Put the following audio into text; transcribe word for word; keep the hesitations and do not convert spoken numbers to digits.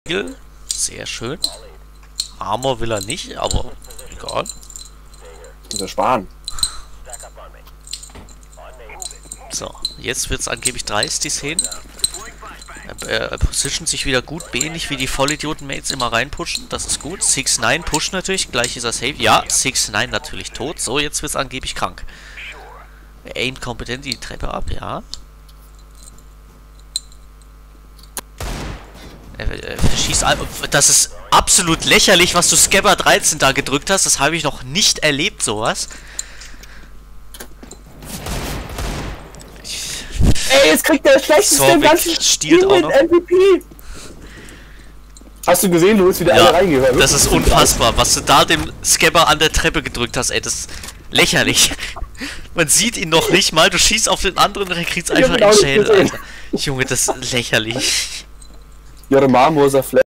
Sehr schön. Armor will er nicht, aber egal. Dieser Schwan. So, jetzt wird es angeblich dreist, die Szene. Er, er positioniert sich wieder gut, B, nicht wie die Vollidioten-Mates immer reinpushen, das ist gut. six neun pusht natürlich, gleich ist er safe. Ja, six neun natürlich tot. So, jetzt wird es angeblich krank. Er aimt kompetent die Treppe ab, ja. Er, er verschießt... Das ist absolut lächerlich, was du Scabber dreizehn da gedrückt hast. Das habe ich noch nicht erlebt, sowas. Ey, jetzt kriegt der das schlechteste im ganzen Spiel mit M V P. Hast du gesehen, du bist wieder ja, alle reingegangen. Das ist unfassbar, was du da dem Scabber an der Treppe gedrückt hast, ey, das ist lächerlich. Man sieht ihn noch nicht mal, du schießt auf den anderen und er kriegt's einfach in den Schädel, Alter. Junge, das ist lächerlich. Your mom was a flat.